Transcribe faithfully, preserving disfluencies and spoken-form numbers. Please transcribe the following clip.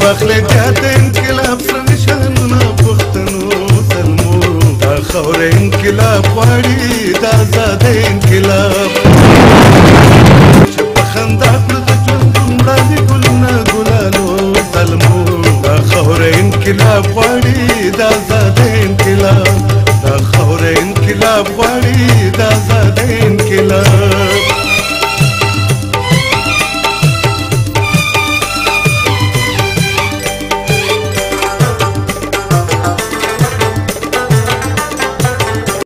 واخلې د انقلاب سره نشانونه پښتنو تلمو دا خاوره انقلاب غواړي د ازادۍ انقلاب